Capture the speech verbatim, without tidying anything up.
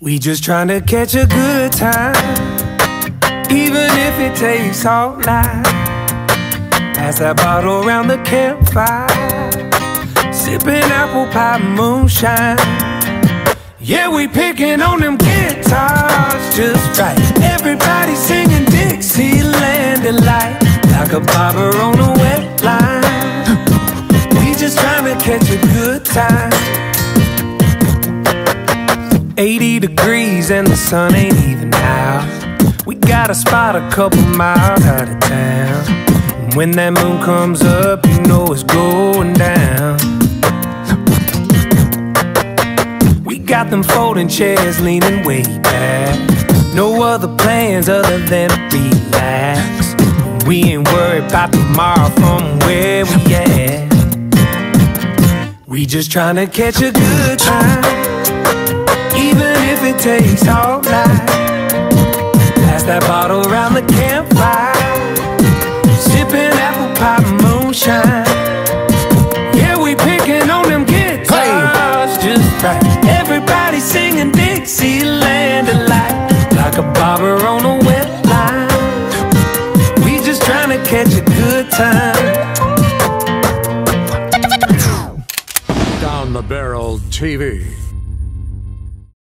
We just trying to catch a good time, even if it takes all night. Pass that bottle around the campfire, sipping apple pie moonshine. Yeah, we picking on them guitars just right. Everybody singing Dixieland delight, like a barber on a wet line. We just trying to catch a good time. Eighty degrees and the sun ain't even out. We got a spot a couple miles out of town. And when that moon comes up, you know it's going down. We got them folding chairs leaning way back. No other plans other than relax. We ain't worried about tomorrow from where we at. We just trying to catch a good time, even if it takes all night. Pass that bottle around the campfire, sipping apple pie moonshine. Yeah, we picking on them guitars just right. Everybody singing Dixieland delight, like a barber on a wet line. We just trying to catch a good time. Down the Barrel T V.